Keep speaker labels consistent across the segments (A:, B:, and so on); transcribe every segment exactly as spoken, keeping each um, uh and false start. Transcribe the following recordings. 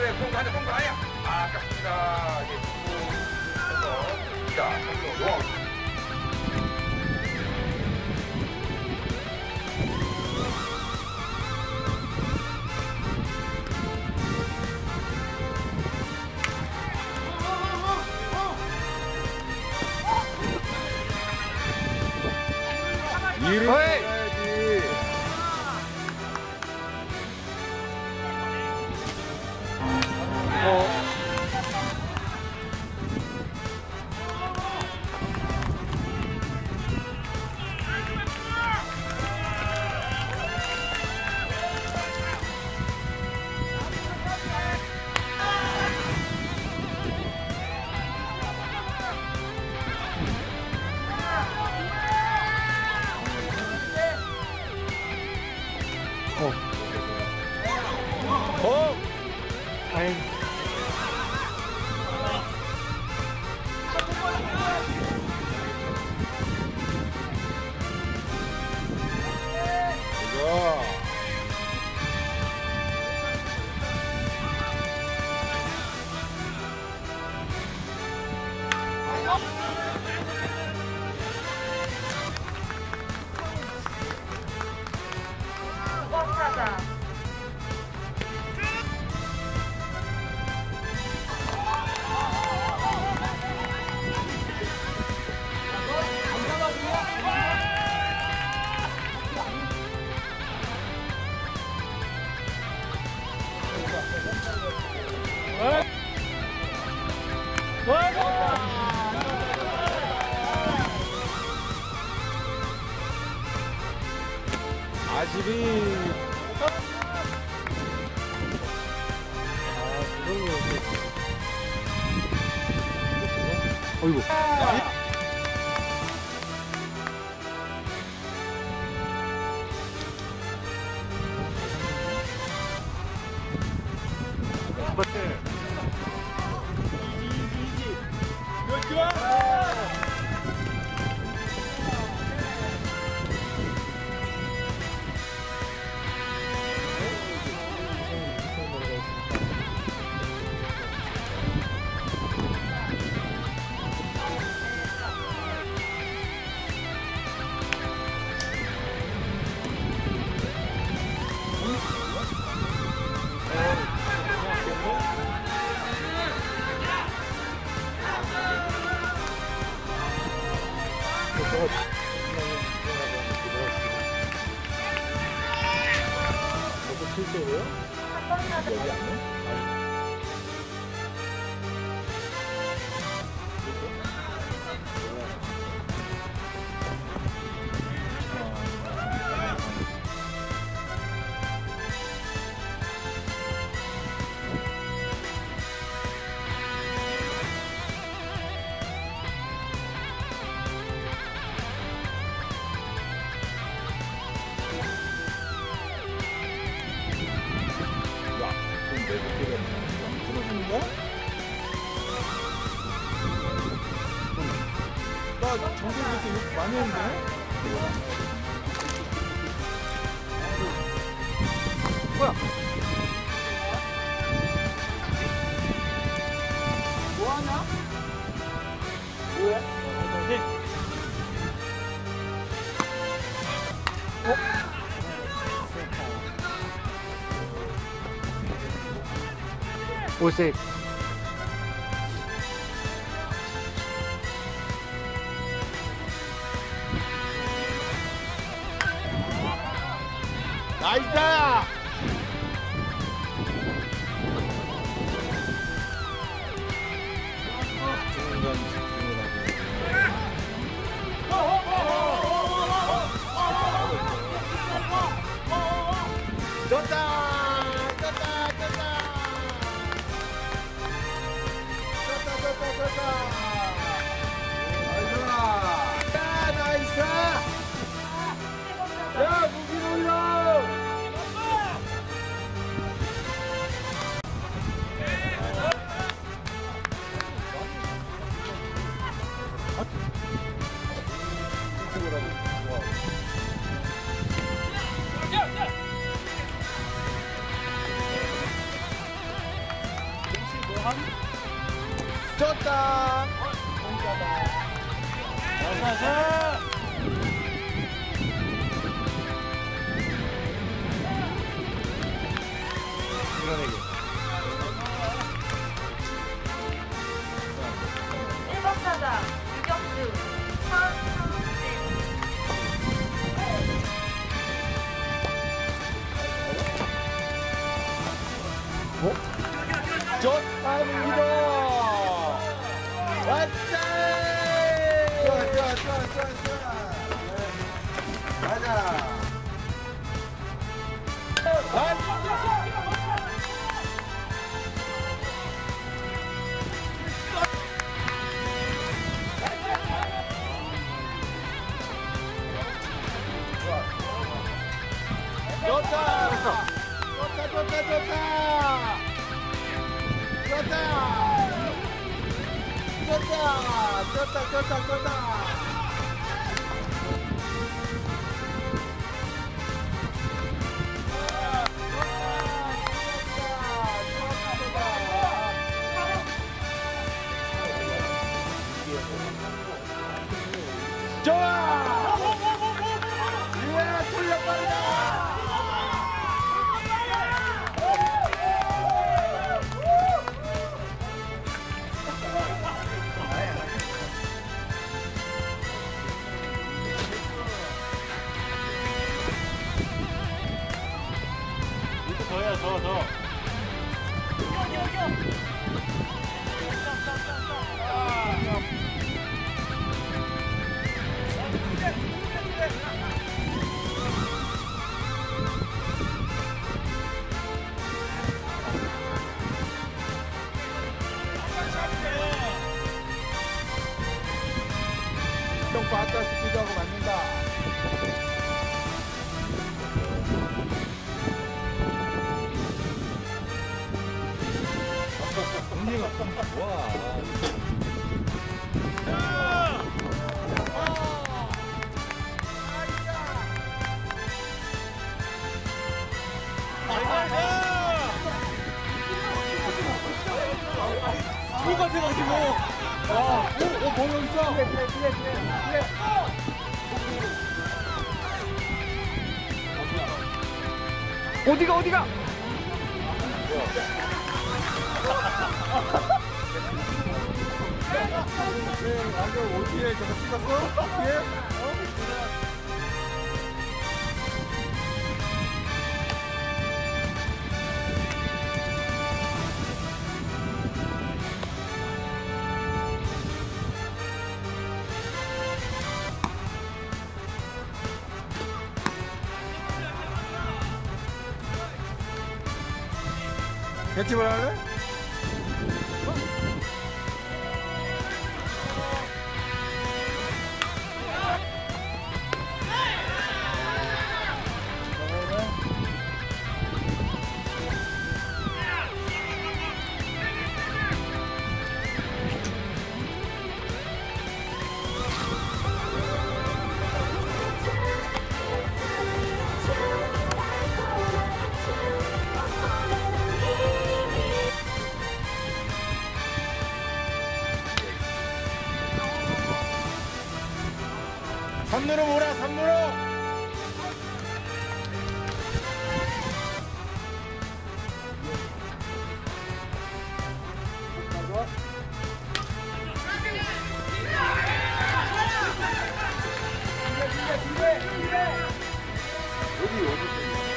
A: 그래, 공부 하자, 공부 아니야. 아, 아깝습니다. 이게 공부. 자, 공부 노.
B: 일을 해야지. 어. 어. 아이. 이거. 아집이 아 그걸로 어이구 저거 실제로요? 여기 안 돼? 나 정규 그때 욕 많이 했는데? 뭐야? 뭐하냐? 뭐야? 어? 오색 나이스야! 졌다! 졌다! 졌다! 졌다! 졌다! 졌다! 나이스! 야, 나이스! 야, 무기 올려! 공짜다. 공짜다. 자자자. 밀어내기.
C: 일 번 타자 유격수 황상진.
B: 어? 좋답니다. 왔다. 좋아 좋아 좋아 좋아 좋아. 가자. 좋다. 좋다 좋다 좋다. 좋다. 좋다. 좋다 좋다 좋다. 좋아! 이야, 돌려버리자!
D: 이거 더야, 더, 더.
B: 똥 아까 스피드하고 맞는다. 언니가 와.
D: 똑같아가지고.
B: 와, 오, 오, 보여 있어. 그래, 그래, 그래, 그래.
E: 어디가 어디가?
B: 네, 완전 어디에 저거 찍었어? 뒤에? 어? 캐치볼 할래? 삼루로 몰아, 삼루로! 어디, 어디?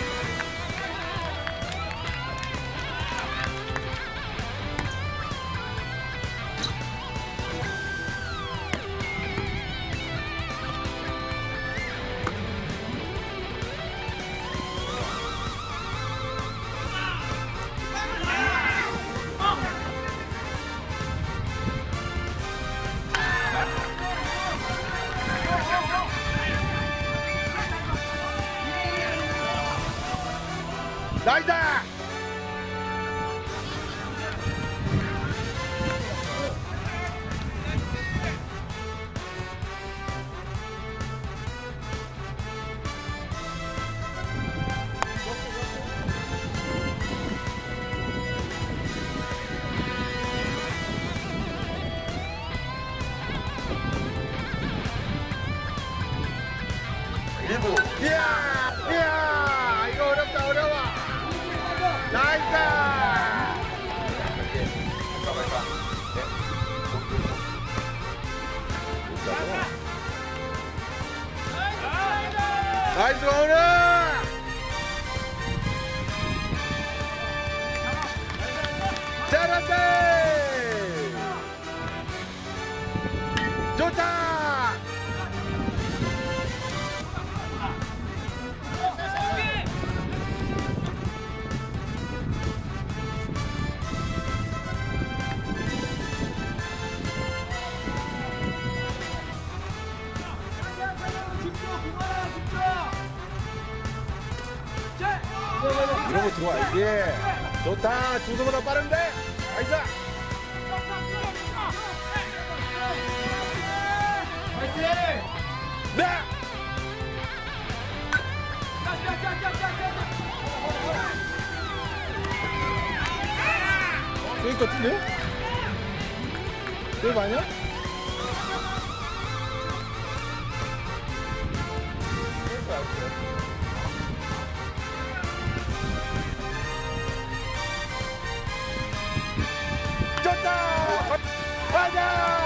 B: 나이다!
A: 일곱.
B: 이야! 이야! 이거 어렵다, 어려워! 나이스!
A: 갈까 말까.
B: 나이스, 오늘! 잘한다! 좋다! 이러고 들어와야지. 좋다. 주소보다 빠른데? 나이스! 네! 여기 같은데요? 여기 아니야? 좋다! 가자!